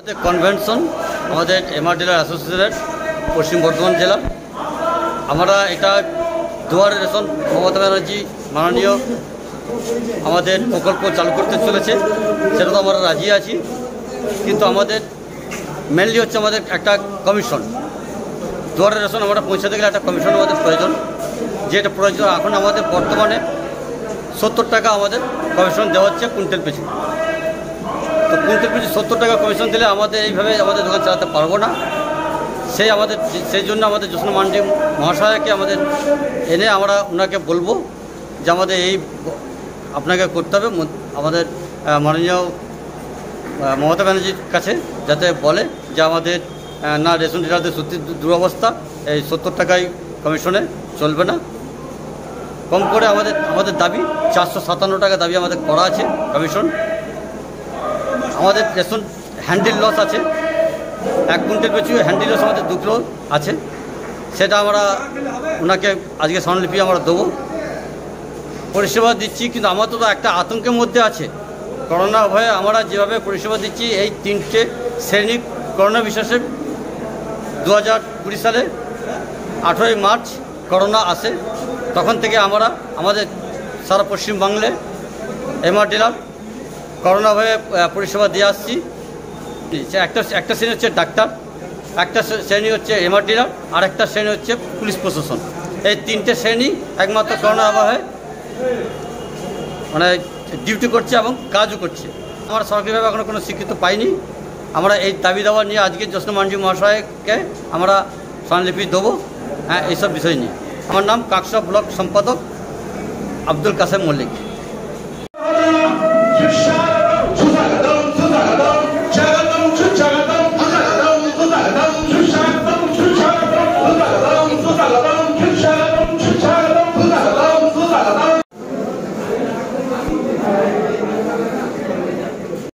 Convention আমাদের MR dealer অ্যাসোসিয়েশনের পশ্চিম বর্ধমান জেলা। আমরা এটা দুয়ারে রেশন মমতা ব্যানার্জি মাননীয় আমাদের প্রকল্প চালু করতে চলেছে, সেটা তো আমরা রাজি আছি। কিন্তু আমাদের মেনলি হচ্ছে আমাদের একটা কমিশন, দুয়ারে রেশন আমরা পৌঁছাতে গেলে একটা কমিশন আমাদের প্রয়োজন। যেটা প্রয়োজন এখন আমাদের বর্তমানে 70 টাকা আমাদের কমিশন দেওয়া হচ্ছে কুইন্টাল পিছু। তো কুইন্টাল পিছু 70 টাকা কমিশন দিলে আমাদের এইভাবে আমাদের দোকান চালাতে পারবো না। সেই জন্য আমাদের জ্যোৎস্না মান্ডি মহাশয়কে আমাদের এনে আমরা ওনাকে বলবো যে আমাদের এই আপনাকে করতে হবে। আমাদের মাননীয় মমতা ব্যানার্জির কাছে যাতে বলে যে আমাদের না রেশন ডিলারদের সত্যি দুরবস্থা, এই 70 টাকায় কমিশনে চলবে না। কম করে আমাদের দাবি 457 টাকা দাবি আমাদের করা আছে কমিশন। আমাদের রেশন হ্যান্ডেল লস আছে, 1 কুইন্টাল পিছু হ্যান্ডেল লস আমাদের 2 কিলো আছে। সেটা আমরা ওনাকে আজকে স্বর্ণলিপি আমরা দেবো। পরিষেবা দিচ্ছি, কিন্তু আমার তো একটা আতঙ্কের মধ্যে আছে। করোনা ভয়ে আমরা যেভাবে পরিষেবা দিচ্ছি, এই 3টে শ্রেণী করোনা বিশ্বাসে 2020 সালে 18ই মার্চ করোনা আসে, তখন থেকে আমরা আমাদের সারা পশ্চিমবাংলায় এমআর ডিলার করোনা ভয়ে পরিষেবা দিয়ে আসছি। একটা শ্রেণী হচ্ছে ডাক্তার, একটা শ্রেণী হচ্ছে এমআর ডিলার, আর একটা শ্রেণী হচ্ছে পুলিশ প্রশাসন। এই 3টে শ্রেণী একমাত্র করোনা আবহে মানে ডিউটি করছে এবং কাজও করছে। আমরা সরকারিভাবে এখনও কোনো স্বীকৃতি পাইনি। আমরা এই দাবি দাওয়া নিয়ে আজকে জ্যোৎস্না মান্ডি মহাশয়কে আমরা স্বর্ণলিপি দেবো। এইসব বিষয় নিয়ে। আমার নাম কাকসা ব্লক সম্পাদক আব্দুল কাসেম মল্লিক।